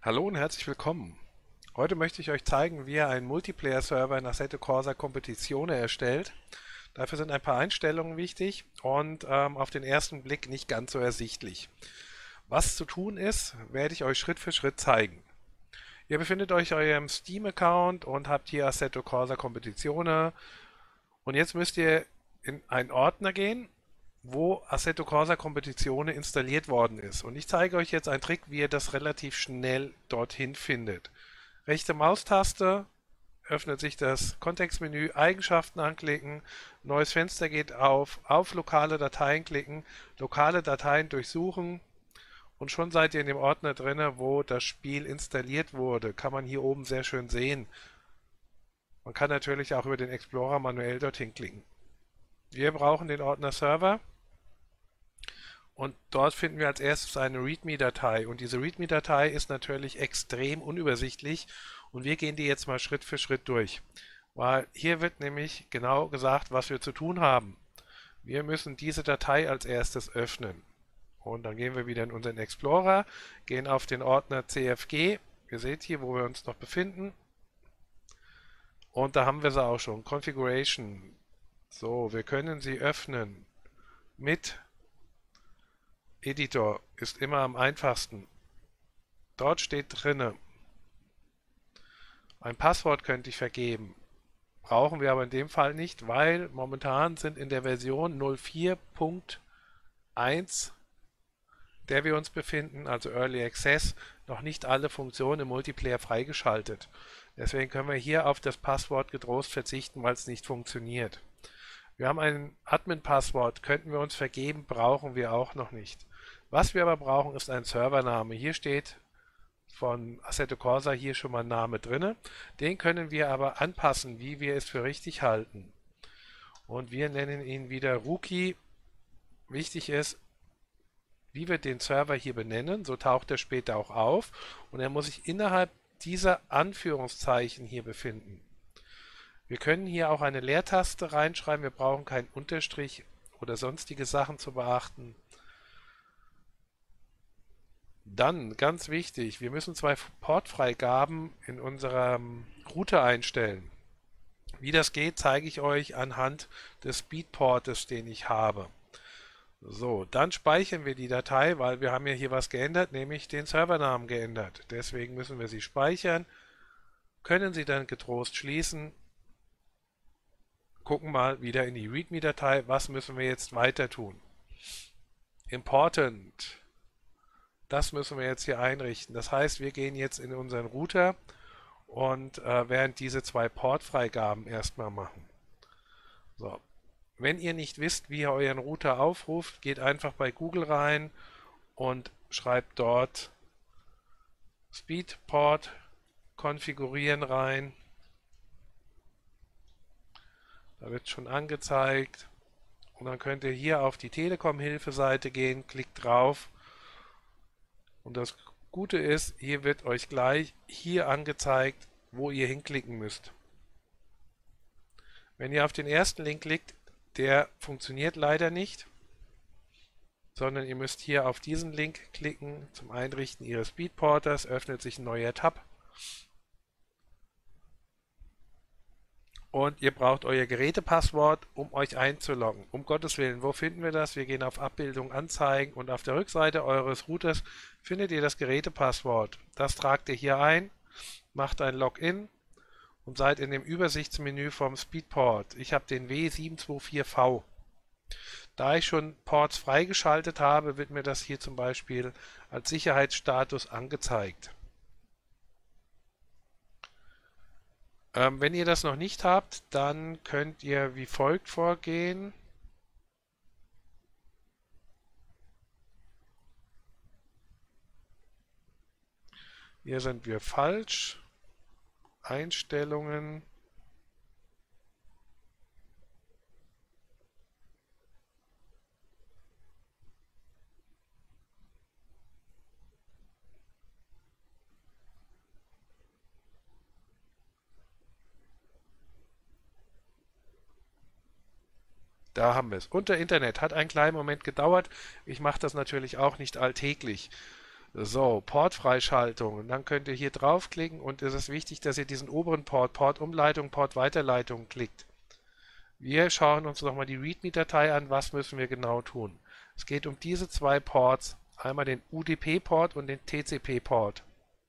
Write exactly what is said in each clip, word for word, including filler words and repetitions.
Hallo und herzlich willkommen. Heute möchte ich euch zeigen, wie ihr einen Multiplayer-Server in Assetto Corsa Competizione erstellt. Dafür sind ein paar Einstellungen wichtig und ähm, auf den ersten Blick nicht ganz so ersichtlich. Was zu tun ist, werde ich euch Schritt für Schritt zeigen. Ihr befindet euch in eurem Steam-Account und habt hier Assetto Corsa Competizione. Und jetzt müsst ihr in einen Ordner gehen, wo Assetto Corsa Competizione installiert worden ist. Und ich zeige euch jetzt einen Trick, wie ihr das relativ schnell dorthin findet. Rechte Maustaste, öffnet sich das Kontextmenü, Eigenschaften anklicken, neues Fenster geht auf, auf lokale Dateien klicken, lokale Dateien durchsuchen und schon seid ihr in dem Ordner drin, wo das Spiel installiert wurde. Kann man hier oben sehr schön sehen. Man kann natürlich auch über den Explorer manuell dorthin klicken. Wir brauchen den Ordner Server. Und dort finden wir als erstes eine README-Datei. Und diese README-Datei ist natürlich extrem unübersichtlich. Und wir gehen die jetzt mal Schritt für Schritt durch. Weil hier wird nämlich genau gesagt, was wir zu tun haben. Wir müssen diese Datei als erstes öffnen. Und dann gehen wir wieder in unseren Explorer, gehen auf den Ordner C F G. Ihr seht hier, wo wir uns noch befinden. Und da haben wir sie auch schon. Configuration. So, wir können sie öffnen mit Editor ist immer am einfachsten. Dort steht drinne, ein Passwort könnte ich vergeben. Brauchen wir aber in dem Fall nicht, weil momentan sind in der Version null vier Punkt eins, der wir uns befinden, also Early Access, noch nicht alle Funktionen im Multiplayer freigeschaltet. Deswegen können wir hier auf das Passwort getrost verzichten, weil es nicht funktioniert. Wir haben ein Admin-Passwort, könnten wir uns vergeben, brauchen wir auch noch nicht. Was wir aber brauchen, ist ein Servername. Hier steht von Assetto Corsa hier schon mal ein Name drin. Den können wir aber anpassen, wie wir es für richtig halten. Und wir nennen ihn wieder Rookie. Wichtig ist, wie wir den Server hier benennen, so taucht er später auch auf. Und er muss sich innerhalb dieser Anführungszeichen hier befinden. Wir können hier auch eine Leertaste reinschreiben. Wir brauchen keinen Unterstrich oder sonstige Sachen zu beachten. Dann, ganz wichtig, wir müssen zwei Portfreigaben in unserem Router einstellen. Wie das geht, zeige ich euch anhand des Speedportes, den ich habe. So, dann speichern wir die Datei, weil wir haben ja hier was geändert, nämlich den Servernamen geändert. Deswegen müssen wir sie speichern, können sie dann getrost schließen, gucken mal wieder in die README-Datei, was müssen wir jetzt weiter tun. Important. Das müssen wir jetzt hier einrichten. Das heißt, wir gehen jetzt in unseren Router und äh, werden diese zwei Portfreigaben erstmal machen. So. Wenn ihr nicht wisst, wie ihr euren Router aufruft, geht einfach bei Google rein und schreibt dort Speedport konfigurieren rein. Da wird schon angezeigt. Und dann könnt ihr hier auf die Telekom-Hilfe-Seite gehen, klickt drauf. Und das Gute ist, hier wird euch gleich hier angezeigt, wo ihr hinklicken müsst. Wenn ihr auf den ersten Link klickt, der funktioniert leider nicht, sondern ihr müsst hier auf diesen Link klicken zum Einrichten Ihres Speedporters, öffnet sich ein neuer Tab. Und ihr braucht euer Gerätepasswort, um euch einzuloggen. Um Gottes Willen, wo finden wir das? Wir gehen auf Abbildung anzeigen und auf der Rückseite eures Routers findet ihr das Gerätepasswort. Das tragt ihr hier ein, macht ein Login und seid in dem Übersichtsmenü vom Speedport. Ich habe den W sieben zwei vier V. Da ich schon Ports freigeschaltet habe, wird mir das hier zum Beispiel als Sicherheitsstatus angezeigt. Ähm, wenn ihr das noch nicht habt, dann könnt ihr wie folgt vorgehen. Hier sind wir falsch. Einstellungen. Da haben wir es. Unter Internet hat einen kleinen Moment gedauert. Ich mache das natürlich auch nicht alltäglich. So, Portfreischaltung. Und dann könnt ihr hier draufklicken und es ist wichtig, dass ihr diesen oberen Port, Portumleitung, Portweiterleitung klickt. Wir schauen uns nochmal die README-Datei an, was müssen wir genau tun. Es geht um diese zwei Ports, einmal den U D P-Port und den T C P-Port.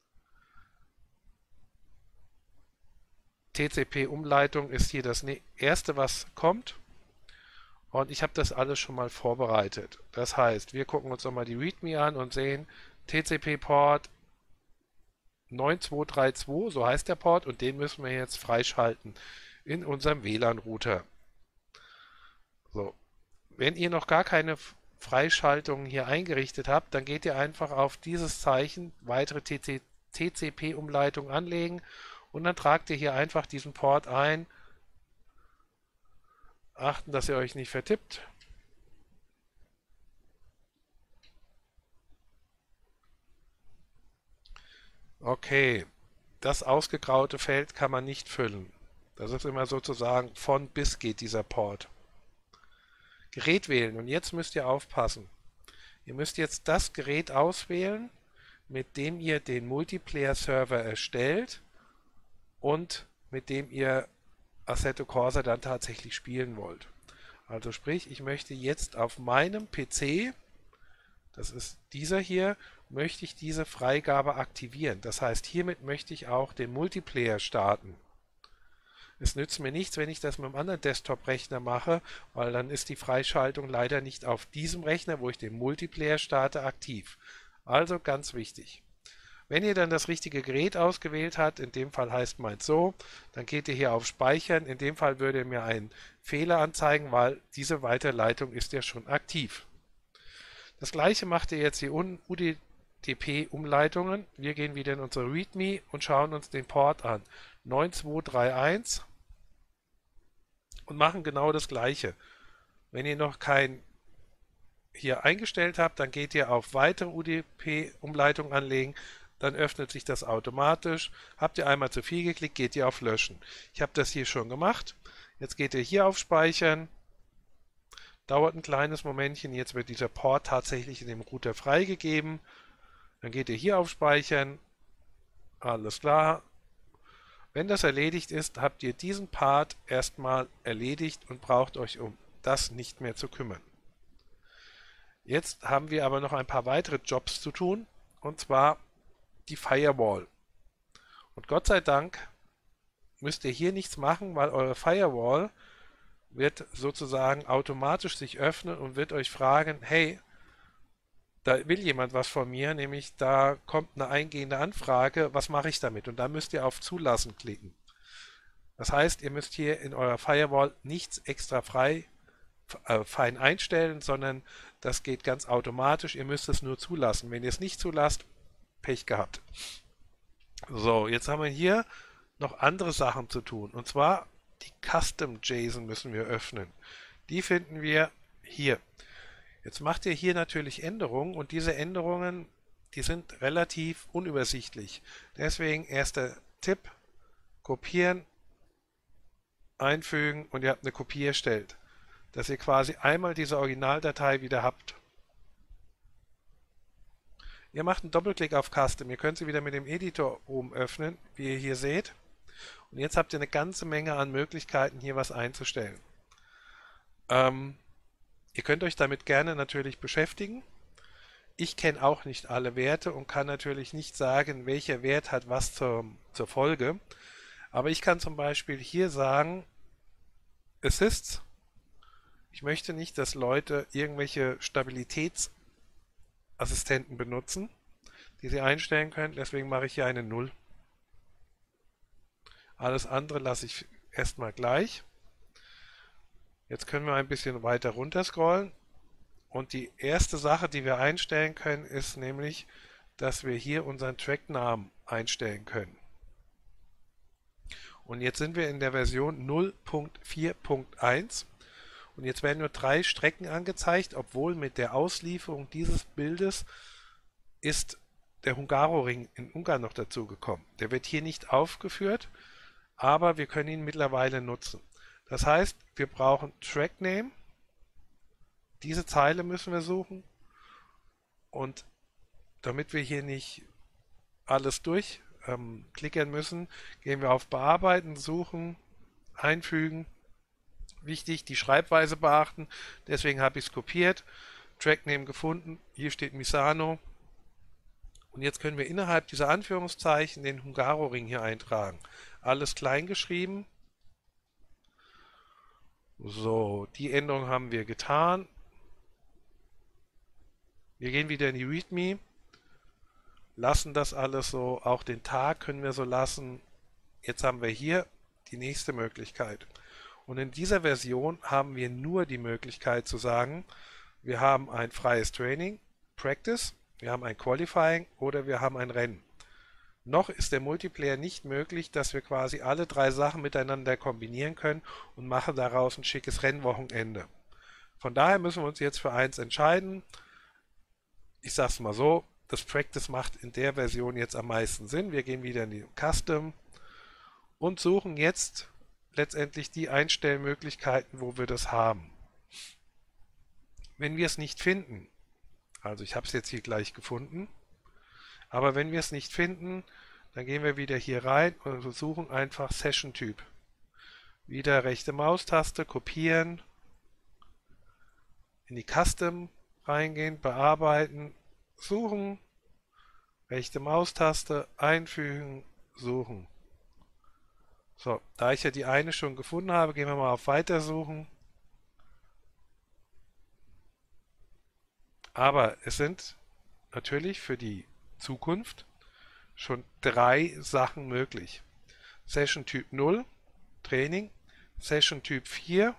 T C P-Umleitung ist hier das erste, was kommt. Und ich habe das alles schon mal vorbereitet. Das heißt, wir gucken uns nochmal die README an und sehen T C P-Port neun zwei drei zwei, so heißt der Port, und den müssen wir jetzt freischalten in unserem W L A N-Router. So. Wenn ihr noch gar keine Freischaltungen hier eingerichtet habt, dann geht ihr einfach auf dieses Zeichen, weitere T C P-Umleitung anlegen, und dann tragt ihr hier einfach diesen Port ein. Achten, dass ihr euch nicht vertippt. Okay, das ausgegraute Feld kann man nicht füllen. Das ist immer sozusagen von bis geht dieser Port. Gerät wählen, und jetzt müsst ihr aufpassen. Ihr müsst jetzt das Gerät auswählen, mit dem ihr den Multiplayer-Server erstellt und mit dem ihr Assetto Corsa dann tatsächlich spielen wollt. Also sprich, ich möchte jetzt auf meinem P C, das ist dieser hier, möchte ich diese Freigabe aktivieren. Das heißt, hiermit möchte ich auch den Multiplayer starten. Es nützt mir nichts, wenn ich das mit einem anderen Desktop-Rechner mache, weil dann ist die Freischaltung leider nicht auf diesem Rechner, wo ich den Multiplayer starte, aktiv. Also ganz wichtig. Wenn ihr dann das richtige Gerät ausgewählt habt, in dem Fall heißt meins so, dann geht ihr hier auf Speichern. In dem Fall würde mir einen Fehler anzeigen, weil diese Weiterleitung ist ja schon aktiv. Das gleiche macht ihr jetzt hier unten, U D P-Umleitungen. Wir gehen wieder in unsere README und schauen uns den Port an. neun zwei drei eins und machen genau das gleiche. Wenn ihr noch kein hier eingestellt habt, dann geht ihr auf weitere U D P-Umleitung anlegen, dann öffnet sich das automatisch. Habt ihr einmal zu viel geklickt, geht ihr auf Löschen. Ich habe das hier schon gemacht. Jetzt geht ihr hier auf Speichern. Dauert ein kleines Momentchen, jetzt wird dieser Port tatsächlich in dem Router freigegeben. Dann geht ihr hier auf Speichern. Alles klar. Wenn das erledigt ist, habt ihr diesen Part erstmal erledigt und braucht euch um das nicht mehr zu kümmern. Jetzt haben wir aber noch ein paar weitere Jobs zu tun, und zwar die Firewall. Und Gott sei Dank müsst ihr hier nichts machen, weil eure Firewall wird sozusagen automatisch sich öffnen und wird euch fragen, hey, da will jemand was von mir, nämlich da kommt eine eingehende Anfrage, was mache ich damit? Und da müsst ihr auf Zulassen klicken. Das heißt, ihr müsst hier in eurer Firewall nichts extra frei äh, fein einstellen, sondern das geht ganz automatisch. Ihr müsst es nur zulassen. Wenn ihr es nicht zulasst, Pech gehabt. So, jetzt haben wir hier noch andere Sachen zu tun. Und zwar die Custom JSON müssen wir öffnen. Die finden wir hier. Jetzt macht ihr hier natürlich Änderungen, und diese Änderungen, die sind relativ unübersichtlich. Deswegen erster Tipp, kopieren, einfügen, und ihr habt eine Kopie erstellt, dass ihr quasi einmal diese Originaldatei wieder habt. Ihr macht einen Doppelklick auf Custom. Ihr könnt sie wieder mit dem Editor oben öffnen, wie ihr hier seht. Und jetzt habt ihr eine ganze Menge an Möglichkeiten, hier was einzustellen. Ähm, ihr könnt euch damit gerne natürlich beschäftigen. Ich kenne auch nicht alle Werte und kann natürlich nicht sagen, welcher Wert hat was zur, zur Folge. Aber ich kann zum Beispiel hier sagen, Assists. Ich möchte nicht, dass Leute irgendwelche Stabilitätsassistenten benutzen, die sie einstellen können. Deswegen mache ich hier eine null. Alles andere lasse ich erstmal gleich. Jetzt können wir ein bisschen weiter runter scrollen. Und die erste Sache, die wir einstellen können, ist nämlich, dass wir hier unseren Tracknamen einstellen können. Und jetzt sind wir in der Version null Punkt vier Punkt eins. Und jetzt werden nur drei Strecken angezeigt, obwohl mit der Auslieferung dieses Bildes ist der Hungaroring in Ungarn noch dazu gekommen. Der wird hier nicht aufgeführt, aber wir können ihn mittlerweile nutzen. Das heißt, wir brauchen Trackname. Diese Zeile müssen wir suchen. Und damit wir hier nicht alles durchklicken ähm, müssen, gehen wir auf Bearbeiten, Suchen, Einfügen. Wichtig, die Schreibweise beachten, deswegen habe ich es kopiert. Trackname gefunden, hier steht Misano. Und jetzt können wir innerhalb dieser Anführungszeichen den Hungaroring hier eintragen. Alles klein geschrieben. So, die Änderung haben wir getan. Wir gehen wieder in die README, lassen das alles so, auch den Tag können wir so lassen. Jetzt haben wir hier die nächste Möglichkeit. Und in dieser Version haben wir nur die Möglichkeit zu sagen, wir haben ein freies Training, Practice, wir haben ein Qualifying oder wir haben ein Rennen. Noch ist der Multiplayer nicht möglich, dass wir quasi alle drei Sachen miteinander kombinieren können und machen daraus ein schickes Rennwochenende. Von daher müssen wir uns jetzt für eins entscheiden. Ich sage es mal so, das Practice macht in der Version jetzt am meisten Sinn. Wir gehen wieder in die Custom und suchen jetzt letztendlich die Einstellmöglichkeiten, wo wir das haben. Wenn wir es nicht finden, also ich habe es jetzt hier gleich gefunden, aber wenn wir es nicht finden, dann gehen wir wieder hier rein und suchen einfach Session-Typ. Wieder rechte Maustaste, kopieren, in die Custom reingehen, bearbeiten, suchen, rechte Maustaste, einfügen, suchen. So, da ich ja die eine schon gefunden habe, gehen wir mal auf Weitersuchen. Aber es sind natürlich für die Zukunft schon drei Sachen möglich. Session Typ null, Training, Session Typ vier,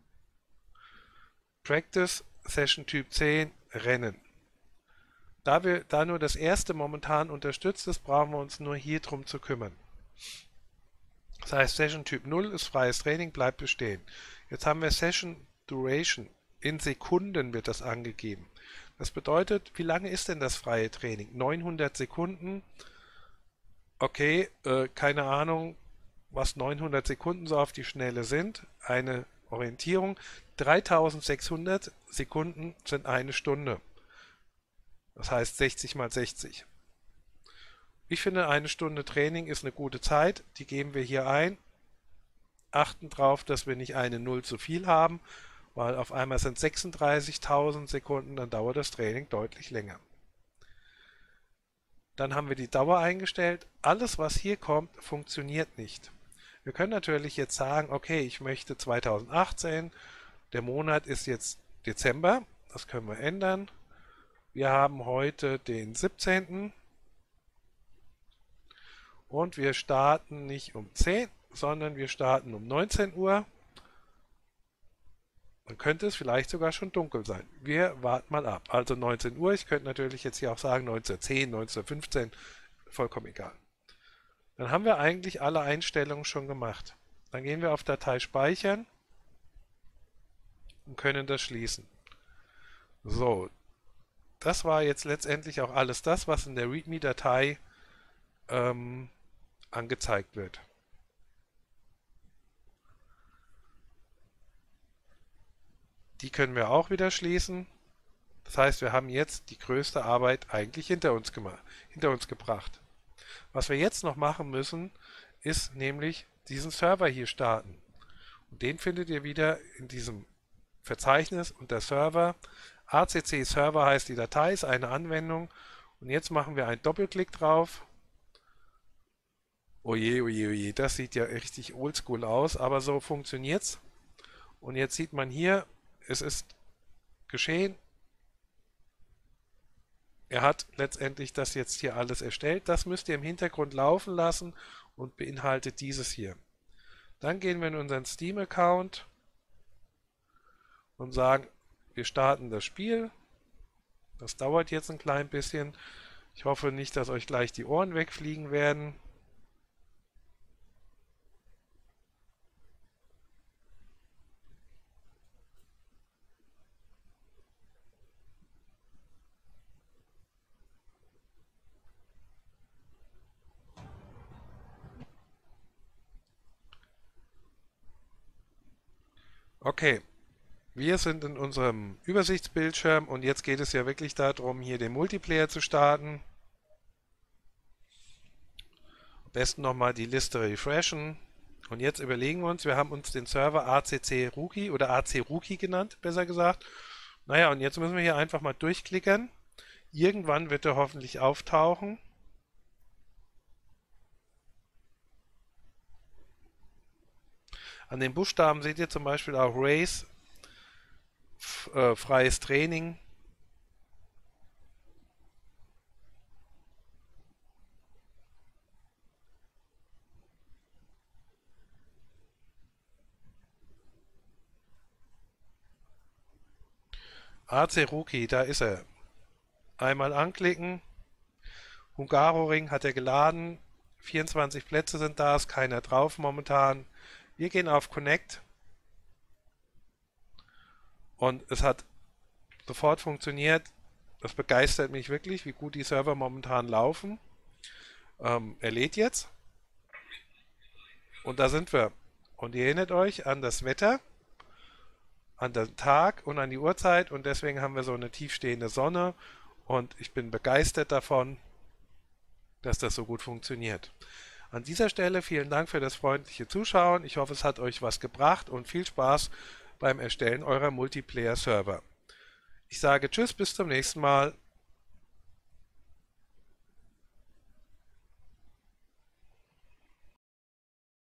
Practice, Session Typ zehn, Rennen. Da, wir, da nur das erste momentan unterstützt ist, brauchen wir uns nur hier drum zu kümmern. Das heißt, Session Typ null ist freies Training, bleibt bestehen. Jetzt haben wir Session Duration. In Sekunden wird das angegeben. Das bedeutet, wie lange ist denn das freie Training? neunhundert Sekunden. Okay, äh, keine Ahnung, was neunhundert Sekunden so auf die Schnelle sind. Eine Orientierung. dreitausendsechshundert Sekunden sind eine Stunde. Das heißt sechzig mal sechzig. Ich finde, eine Stunde Training ist eine gute Zeit. Die geben wir hier ein. Achten darauf, dass wir nicht eine Null zu viel haben, weil auf einmal sind sechsunddreißigtausend Sekunden, dann dauert das Training deutlich länger. Dann haben wir die Dauer eingestellt. Alles, was hier kommt, funktioniert nicht. Wir können natürlich jetzt sagen, okay, ich möchte zweitausendachtzehn, der Monat ist jetzt Dezember, das können wir ändern. Wir haben heute den siebzehnten und wir starten nicht um zehn, sondern wir starten um neunzehn Uhr. Dann könnte es vielleicht sogar schon dunkel sein. Wir warten mal ab. Also neunzehn Uhr, ich könnte natürlich jetzt hier auch sagen neunzehn Uhr zehn, neunzehn Uhr fünfzehn, vollkommen egal. Dann haben wir eigentlich alle Einstellungen schon gemacht. Dann gehen wir auf Datei speichern und können das schließen. So, das war jetzt letztendlich auch alles das, was in der README-Datei ähm, angezeigt wird. Die können wir auch wieder schließen. Das heißt, wir haben jetzt die größte Arbeit eigentlich hinter uns, hinter uns gebracht. Was wir jetzt noch machen müssen, ist nämlich diesen Server hier starten. Und den findet ihr wieder in diesem Verzeichnis unter Server. A C C Server heißt die Datei, ist eine Anwendung. Und jetzt machen wir einen Doppelklick drauf. Oje, oje, oje, das sieht ja richtig oldschool aus, aber so funktioniert's. Und jetzt sieht man hier, es ist geschehen. Er hat letztendlich das jetzt hier alles erstellt. Das müsst ihr im Hintergrund laufen lassen und beinhaltet dieses hier. Dann gehen wir in unseren Steam-Account und sagen, wir starten das Spiel. Das dauert jetzt ein klein bisschen. Ich hoffe nicht, dass euch gleich die Ohren wegfliegen werden. Okay, Wir sind in unserem Übersichtsbildschirm und jetzt geht es ja wirklich darum, hier den Multiplayer zu starten. Am besten nochmal die Liste refreshen. Und jetzt überlegen wir uns, wir haben uns den Server A C C Rookie oder A C Rookie genannt, besser gesagt. Naja, und jetzt müssen wir hier einfach mal durchklicken. Irgendwann wird er hoffentlich auftauchen. An den Buchstaben seht ihr zum Beispiel auch Race, äh, freies Training. A C Rookie, da ist er. Einmal anklicken. Hungaroring hat er geladen. vierundzwanzig Plätze sind da, ist keiner drauf momentan. Wir gehen auf Connect. Und es hat sofort funktioniert. Das begeistert mich wirklich, wie gut die Server momentan laufen. Ähm, er lädt jetzt. Und da sind wir. Und ihr erinnert euch an das Wetter, an den Tag und an die Uhrzeit. Und deswegen haben wir so eine tiefstehende Sonne. Und ich bin begeistert davon, dass das so gut funktioniert. An dieser Stelle vielen Dank für das freundliche Zuschauen. Ich hoffe, es hat euch was gebracht und viel Spaß beim Erstellen eurer Multiplayer-Server. Ich sage Tschüss, bis zum nächsten Mal.